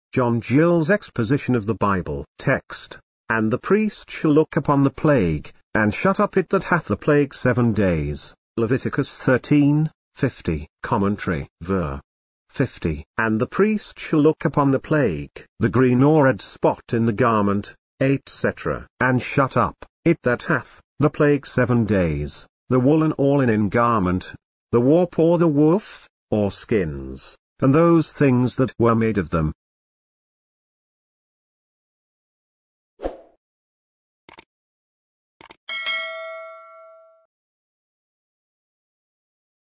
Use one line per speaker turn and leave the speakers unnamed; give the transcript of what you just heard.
John Gill's Exposition of the Bible. Text. And the priest shall look upon the plague, and shut up it that hath the plague 7 days. Leviticus 13:50. Commentary. Ver. 50. And the priest shall look upon the plague, the green or red spot in the garment, etc., and shut up it that hath the plague 7 days, the woolen or linen garment, the warp or the woof, or skins, and those things that were made of them,